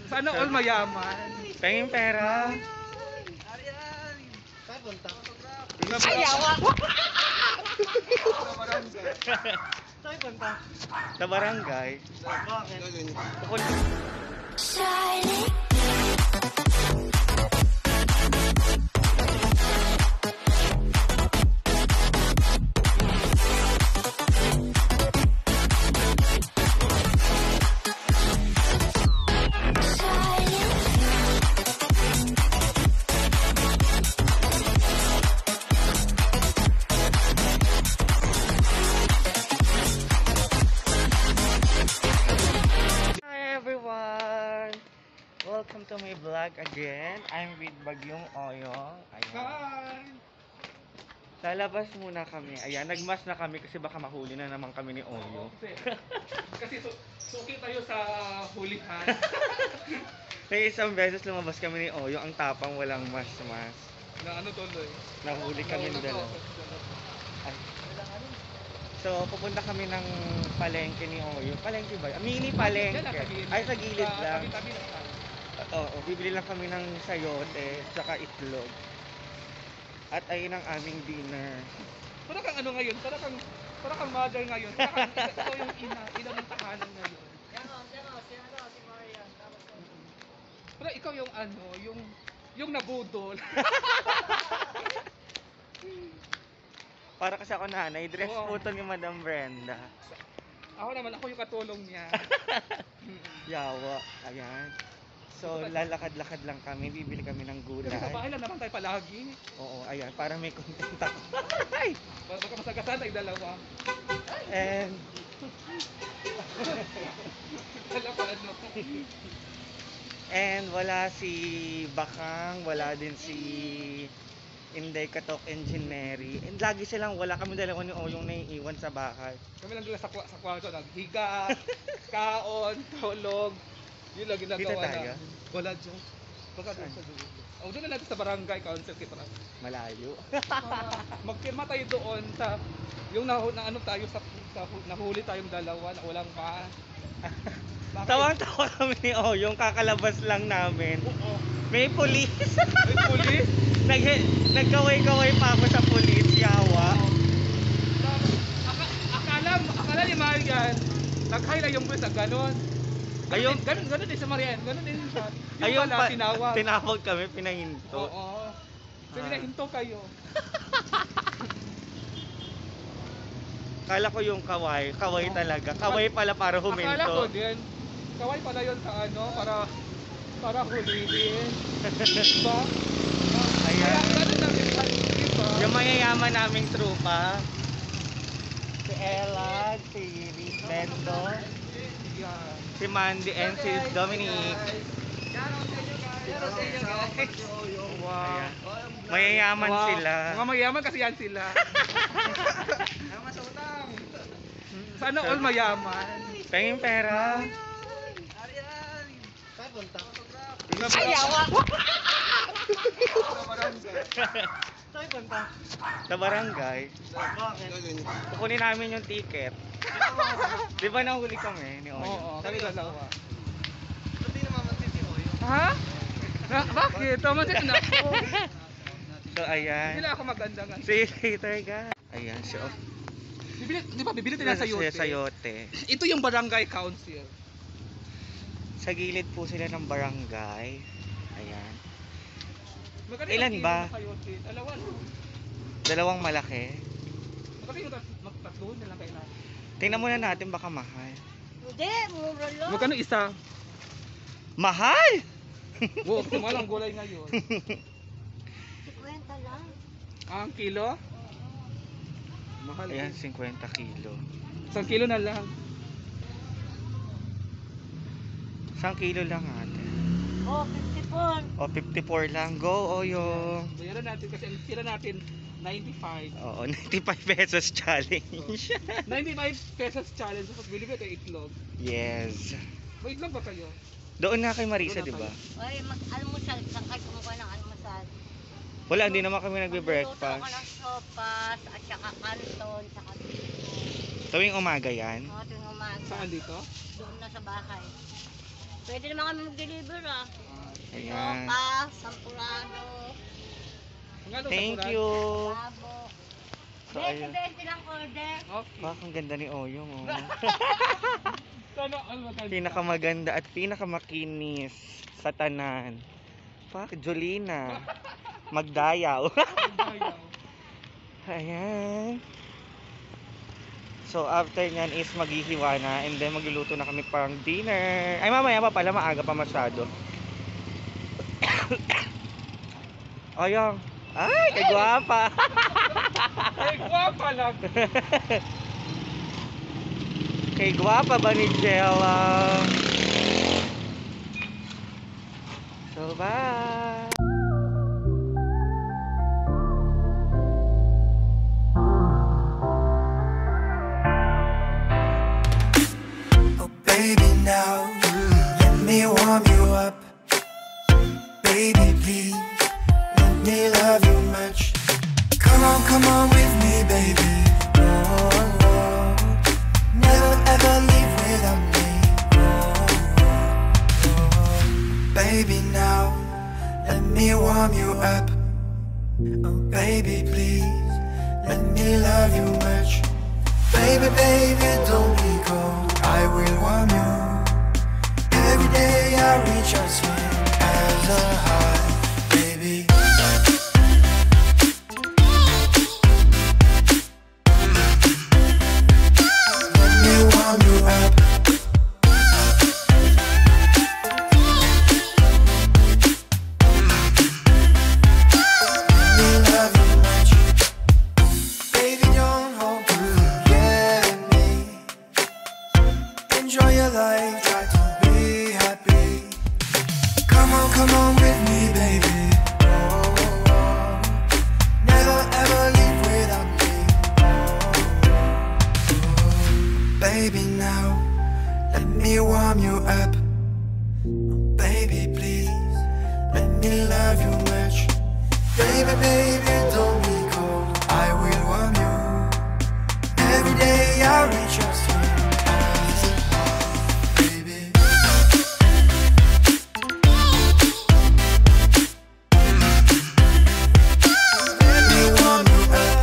Sana all mayaman. Pengin pera. Saan punta? Ayawa! Saan punta? Sa barangay. Bakit? Hi everyone! Welcome to my vlog again. I'm with Bagyong Oyong. Ayan. Hi! Lalabas muna kami. Ayan, nagmas na kami kasi baka mahuli na naman kami ni Oyong. Kasi suki tayo sa hulihan. May isang beses lumabas kami ni Oyong. Ang tapang walang mas-mas. Na ano tuloy? Nahuli kami ng dalawa. Ay. So, pupunta kami ng palengke ni Oyong. Palengke ba? Mini palengke. Ay, sa gilid lang. Tabi lang tayo. Oo, bibili lang kami ng sayote, tsaka itlog. At ayun ang aming dinner. Para kang ano ngayon? Para kang mother ngayon. Para kang ikaw yung ina ng tahanan ngayon. Si Marian. Tapos Pero ikaw yung ano, yung nabudol. Para kasi ako nanay, dress Oo. po to ni Madam Brenda. Ako naman, ako yung katulong niya. Yawa, ayan. So, lalakad-lakad lang kami, bibili kami ng gulay. Kasi sa bahay lang naman tayo palagi. Oo, ayan, para may content ako. Ay! Baka masagasan ay dalawa. And, Dalawa ano. and wala si Bakang, wala din si Inday Katok Engineering. And lagi silang wala, kami dalawa ni Oyong naiiwan sa bahay. Kami lang dala sa kwarto, naghiga, kaon, tulog. Yun lang ginagawa Dito tayo? na. Wala dyan. Baka doon sa dulo. O doon na natin sa barangay council kita. Malayo. Magpirma tayo doon sa yung na ano tayo sa nahuli tayong dalawa na walang pa. Bakit? Tawang-tawa kami ni Oyong, kakalabas lang namin. Oo. May pulis. May pulis. Nagkaway-kaway pa ako sa pulis, yawa. Akala ni Marian, nag-high na yung pulis na gano'n. Ayun. Ganun din sa Marian, ganun din sa. Yung Ayun pala, pa, tinawag. tinawag kami, pinahinto. Oo. So, pinahinto kayo. Kala ko yung kaway talaga. Kaway pala para huminto. Akala ko din. Kaway pala yun sa ano, para hulihin. Diba? Ayan. Kaya ganun lang yung diba? Yung mayayaman naming trupa. Si Elag, si Rick Bendo, Yeah. si Mandy, and si Dominic. Wow. Ayan. Mayayaman Wow. sila. Mga mayaman kasi yan sila. Sana all mayaman. Pengin pera. Saan punta? Ayawa! Saan punta? Sa barangay. Bakit? Kukunin namin yung ticket. Di ba nahuli kami ni Oyo? Oo, kami dalawa. Hindi naman si Oyo. Ha? Bakit? Tumasin na ako. So ayan. Hindi lang ako maganda nga. See you later, guys. Ayan, so Bibili tayo ng sayote. sayote. Ito yung barangay council. Sa gilid po sila ng barangay. Ayan. Magkano Ilan yung ba? kilo ng sayote? Dalawa. Dalawang malaki. Magkano yung tatlo na lang kayo natin? Tingnan muna natin baka mahal. Hindi, mura lang. Magkano isa? Mahal! Wow, kasi mahal ang gulay ngayon. 50 lang. Ang kilo? Mahal. Ayan, eh. 50 kilo. Isang kilo na lang. 1 kilo lang ate. Oh, 54. O, 54 lang. Go, Oyo. Bayaran natin kasi ang tira natin 95. Oo, 95 pesos challenge. 95 pesos challenge tapos bili ko ito itlog. Yes. May itlog ba kayo? Doon na kay Marisa, Doon na di ba? Ay, mag-almusal. Saan kayo kumukuha ng almusal? Wala, hindi naman kami Magluluto ako nagbe-breakfast. ng sopas, at saka kanton, saka biko. Tuwing umaga yan. Mga tuwing umaga. Saan dito? Doon na sa bahay. Pwede naman kami mag-deliver ah. Ayan. Loka, sampurado, Thank you. labo. So, ayun. 20-20 lang order. Okay. Pak, ang ganda ni Oyong, oh. Sana all maganda. Pinakamaganda at pinakamakinis sa tanan. Pak, Jolina. Magdayaw. Ayan. So, after nyan is maghihiwa na and then magluluto na kami pang dinner. Ay, mamaya pa pala, maaga pa masyado. Oyong. Ay, kagwapa. Ay, guwapa lang. Kay gwapa ba ni Jella? So, bye! Oh baby now, let me warm you up. Baby please, let me love you much. Come on with me baby. Oh, oh. Never ever leave without me. Oh, oh. Baby now, let me warm you up. Oh baby please, let me love you much. Baby, baby, don't be cold, I will warm you. Every day I reach out sweet as a heart, baby. Let me warm you up. Let me love you much. Baby, don't hold forget me. Enjoy your life, try to be happy. Come on with me, baby. Oh, oh. Never ever leave without me. Oh, oh. Baby, now let me warm you up. Oh, baby, please let me love you much. Baby, baby, don't be cold, I will warm you. Every day I reach out to you as a heart, baby. Let me warm you up.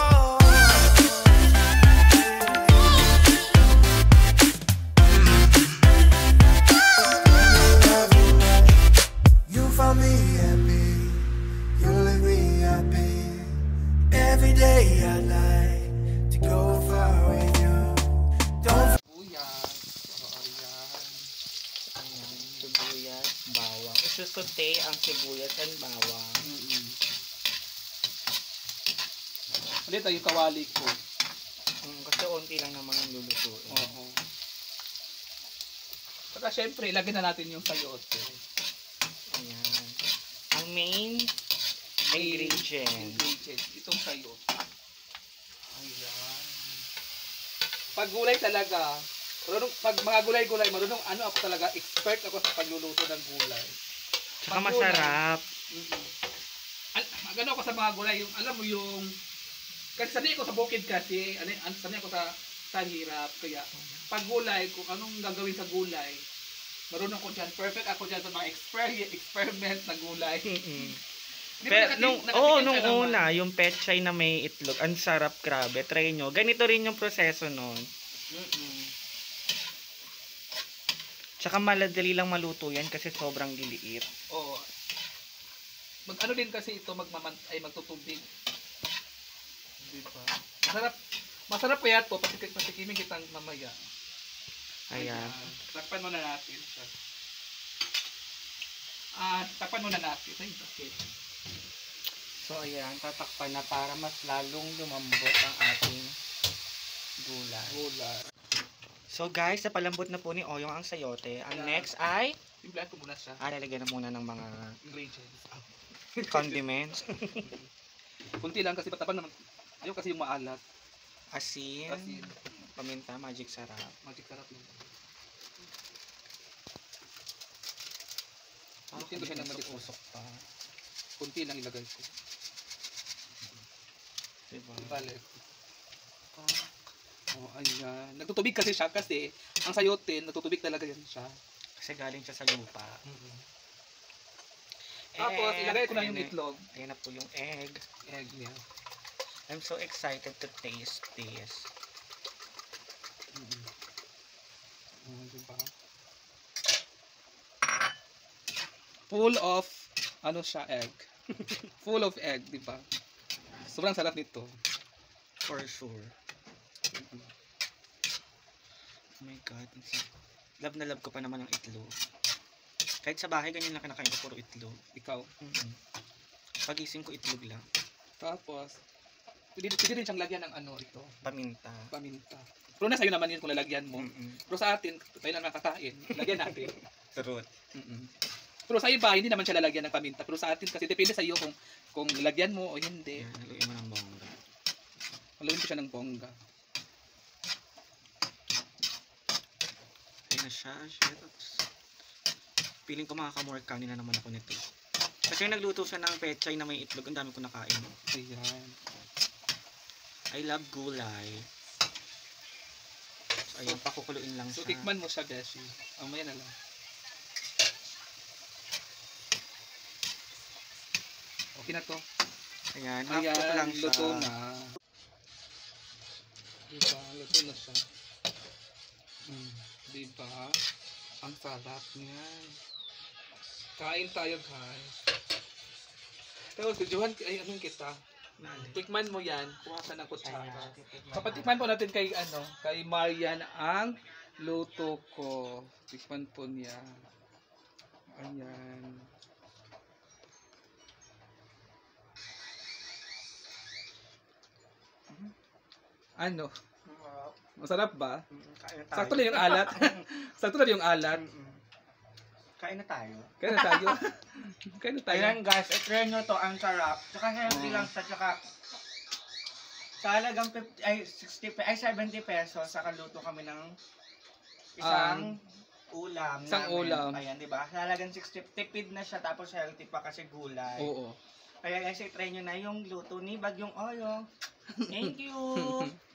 Love you much. You found me happy, you leave me happy. Every day I like to go far with you. Don't Buyas. Oh, ayan. Ayan, sibuyas, bawang. Isusute ang sibuyas and bawang. Ulit yung kawali ko. Kasi unti lang naman ang lulutuin. Oo. Saka syempre, ilagay na natin yung sayote. Ayan. Ang main ingredient. Itong sayote. Ayan. Pag gulay talaga, pag mga gulay-gulay, marunong ako talaga, expert ako sa pagluluto ng gulay. Tsaka Pag gulay, masarap. Magano ako sa mga gulay, yung alam mo yung kasi sanay ako sa bukid kasi, sanay ako sa hirap, kaya pag gulay, kung anong gagawin sa gulay, marunong ko dyan, perfect ako dyan sa mga experiment na gulay. Di ba Nung nakatingin ka naman? una, yung pechay na may itlog, ang sarap, grabe. Try nyo. Ganito rin yung proseso nun. Tsaka maladali lang maluto yan kasi sobrang liliit. Oo. Mag-ano din kasi ito, magtutubig. Di ba? Masarap kaya ito, patikimin kitang mamaya. Ayan. Takpan muna natin siya. Takpan muna natin. Ay, bakit? So ayan, tatakpan na para mas lalong lumambot ang ating gulay. Gulay. So guys, napalambot na po ni Oyong ang sayote. Ang Yeah. next ay, Timplahan ko muna siya. lalagyan na muna ng mga Ingredients. condiments. Kunti lang kasi patapan naman. Ayaw kasi yung maalat. Asin, Asin. paminta, magic sarap. Magic sarap yun. Ah, Gusto ko siya ng magic usok pa. Kunti lang ilagay ko. Diba? Balik. Oh, ayan. Nagtutubig kasi siya kasi ang sayote, nagtutubig talaga yan siya. Kasi Kasi galing siya sa lupa. Tapos, And, ilagay ko na yung ayan itlog. Ayan na po yung egg. Egg niya. I'm so excited to taste this. Diba? Full of, ano siya, egg. Full of egg, di ba? Sobrang sarap nito. For sure. Oh my God. Love na love ko pa naman ang itlog. Kahit sa bahay, ganyan lang kinakain ko, puro itlog. Ikaw. Pagising ko, itlog lang. Tapos, pwede din siyang lagyan ng ano ito. Paminta. Paminta. Pero nasa iyo naman yun kung lalagyan mo. Pero sa atin, tayo lang nakakain. Lagyan natin. Truth. Pero sa iba, hindi naman siya lalagyan ng paminta. Pero sa atin, kasi depende sa iyo kung lagyan mo o hindi. Yan, haluin mo ng bongga. Lagyan ko siya ng bongga. Ayan na siya. Shit. Feeling ko makakamore kanina naman ako nito. Kasi nagluto siya ng pechay na may itlog. Ang dami ko nakain. Ayan. I love gulay. So, ayan, pakukuluin lang So, siya. tikman mo siya, Beshi. Amaya na lang. Okay na to. Ayan, half-cook lang siya. Luto na. Diba? Luto na siya. Diba? Ang sarap niyan. Kain tayo, guys. Pero, videohan, ay, anong kita? Tikman mo yan. Kuha ka ng kutsara. Papatikman po natin kay, kay Marian ang luto ko. Tikman po niya. Ayan. Ano? Masarap ba? Kain na tayo. Sakto lang yung alat. Sakto lang yung alat. Kain na tayo. Kaya na tayo. Kaya na tayo. Ayan guys, i-try nyo to. Ang sarap. Tsaka healthy lang siya. Tsaka sa halagang 70 pesos. Saka luto kami ng isang ulam. Isang namin. ulam. Ayan, diba? Sa halagang 60, tipid na siya. Tapos healthy pa kasi gulay. Oo. Kaya guys, i-try nyo na yung luto ni Bagyong Oyo. Thank you!